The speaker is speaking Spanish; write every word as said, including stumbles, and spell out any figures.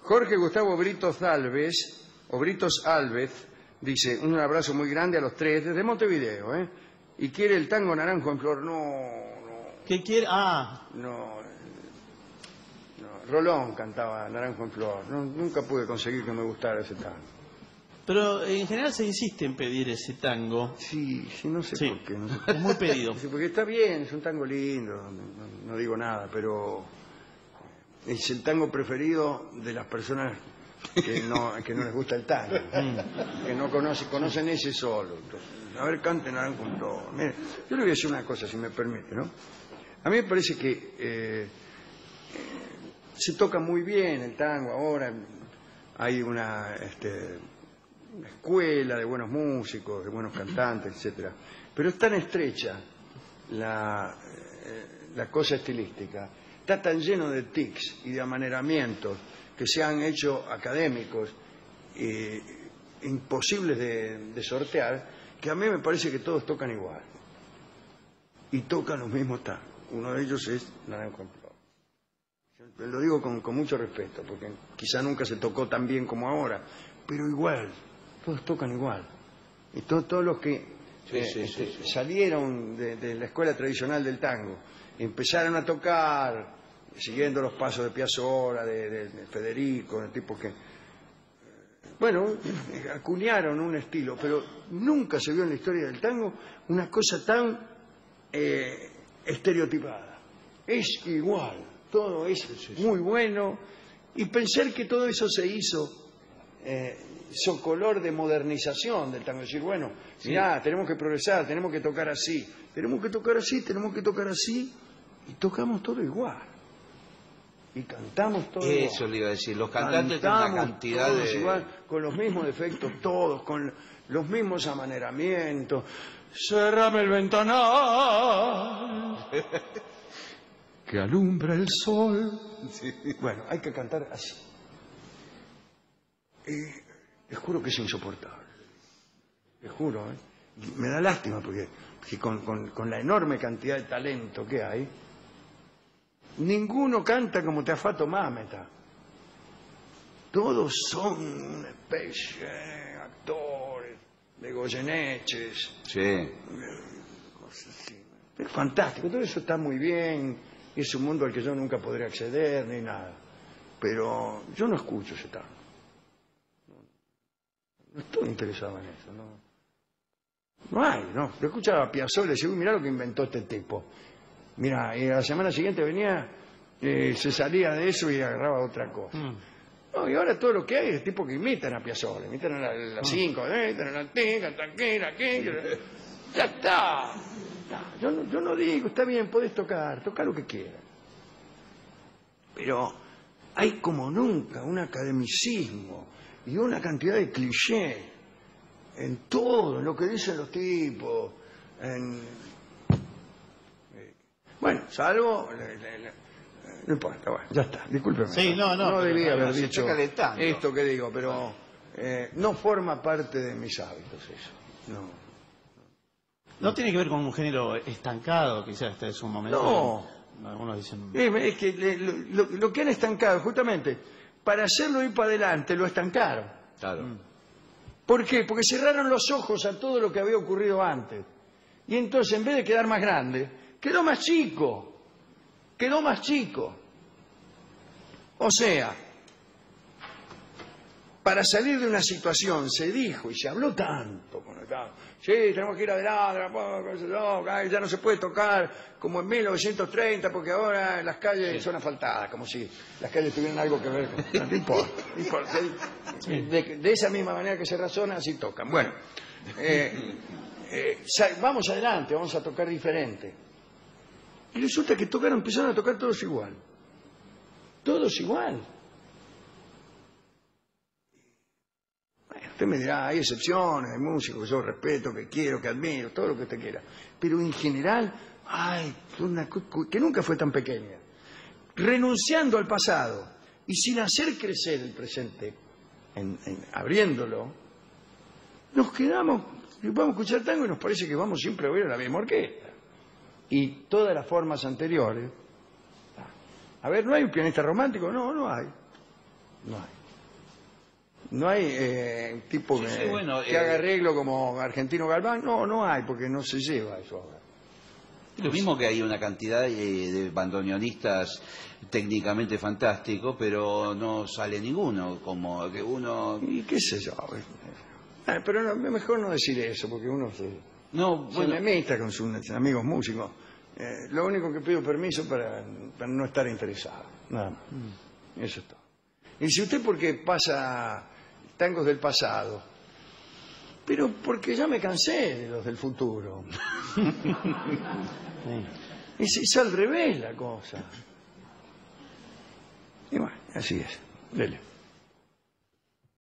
Jorge Gustavo Britos Alves, o Britos Alves, dice, un abrazo muy grande a los tres desde Montevideo, ¿eh? Y quiere el tango Naranjo en Flor. No, no. ¿Qué quiere? Ah. No, no. Rolón cantaba Naranjo en Flor. No, nunca pude conseguir que me gustara ese tango. Pero en general se insiste en pedir ese tango. Sí, sí, no sé sí, por qué. No sé. Es muy pedido. Sí, porque está bien, es un tango lindo, no, no, no digo nada, pero es el tango preferido de las personas que no, que no les gusta el tango, que no conoce, conocen ese solo. Entonces, a ver, canten Naranjo en Flor. Mire, yo le voy a decir una cosa, si me permite, ¿no? A mí me parece que eh, se toca muy bien el tango ahora, hay una... Este, una escuela de buenos músicos, de buenos cantantes, etcétera. Pero es tan estrecha la, eh, la cosa estilística, está tan lleno de tics y de amaneramientos que se han hecho académicos e imposibles de, de sortear, que a mí me parece que todos tocan igual. Y tocan los mismos tangos. Uno de ellos es Naranjo en Flor. Yo lo digo con, con mucho respeto, porque quizá nunca se tocó tan bien como ahora, pero igual. Todos tocan igual. Y to, todos los que sí, eh, sí, sí, sí. salieron de, de la escuela tradicional del tango, empezaron a tocar, siguiendo los pasos de Piazzolla, de, de, de Federico, de tipos que... Bueno, acuñaron un estilo, pero nunca se vio en la historia del tango una cosa tan eh, estereotipada. Es igual, todo es sí, sí, sí. muy bueno. Y pensar que todo eso se hizo... Eh, socolor de modernización del tango, decir, bueno, sí. mirá, tenemos que progresar, tenemos que tocar así, tenemos que tocar así, tenemos que tocar así, y tocamos todo igual. Y cantamos todo igual. Eso le iba a decir, los cantantes tienen una cantidad todos de... igual, con los mismos defectos todos, con los mismos amaneramientos. Cerrame el ventanal que alumbra el sol. Sí. Bueno, hay que cantar así. Eh, les juro que es insoportable. Les juro, ¿eh? Me da lástima porque, porque con, con, con la enorme cantidad de talento que hay, ninguno canta como Teafato Mámeta. Todos son una especie de actores, de Goyeneches. Sí. Cosas así. Es fantástico, todo eso está muy bien. Es un mundo al que yo nunca podré acceder ni nada. Pero yo no escucho ese tango. No estoy interesado en eso, no. No hay, no. Yo escuchaba a Piazzolla y decía, uy, mirá lo que inventó este tipo. Mira, y la semana siguiente venía, eh, se salía de eso y agarraba otra cosa. Mm. No, y ahora todo lo que hay es tipo que imitan a Piazzolla, imitan a las cinco, eh, imitan a la tica, tranquila, aquí, ya está. No, yo, no, yo no digo, está bien, podés tocar, tocar lo que quieras. Pero hay como nunca un academicismo y una cantidad de clichés en todo, en lo que dicen los tipos, en... Bueno, salvo... Le, le, le... No importa, bueno, ya está, discúlpeme. Sí, no, no. No debía no, no, haber se dicho esto que digo, pero eh, no forma parte de mis hábitos eso. No. No, no tiene que ver con un género estancado, quizás este es un momento... No. Algunos dicen... Es que lo, lo, lo que han estancado, justamente, para hacerlo ir para adelante, lo estancaron. Claro. ¿Por qué? Porque cerraron los ojos a todo lo que había ocurrido antes. Y entonces, en vez de quedar más grande, quedó más chico. Quedó más chico. O sea, para salir de una situación se dijo y se habló tanto con el tango. Sí, tenemos que ir adelante, ya no se puede tocar como en mil novecientos treinta porque ahora las calles sí. son asfaltadas, como si las calles tuvieran algo que ver con... No, no importa, no importa. De, de esa misma manera que se razona, así tocan. Bueno, eh, eh, vamos adelante, vamos a tocar diferente. Y resulta que tocaron, empezaron a tocar todos igual. Todos igual. Usted me dirá, hay excepciones, hay músicos que yo respeto, que quiero, que admiro, todo lo que usted quiera. Pero en general, ay, una que nunca fue tan pequeña. Renunciando al pasado y sin hacer crecer el presente, en, en, abriéndolo, nos quedamos, vamos a escuchar tango y nos parece que vamos siempre a oír a la misma orquesta. Y todas las formas anteriores. A ver, ¿no hay un pianista romántico? No, no hay. No hay. No hay eh, tipo Sí, que, sí, bueno, que eh, haga arreglo como Argentino Galván. No, no hay, porque no se lleva eso ahora. Lo mismo que hay una cantidad eh, de bandoneonistas técnicamente fantásticos, pero no sale ninguno, como que uno... Y qué sé yo. Eh, pero no, mejor no decir eso, porque uno se, No, se bueno, enemista con sus amigos músicos. Eh, lo único que pido permiso para, para no estar interesado. Nada más. Eso es todo. Y si usted porque pasa tangos del pasado, pero porque ya me cansé de los del futuro. Es, es al revés la cosa. Y bueno, así es. Dele.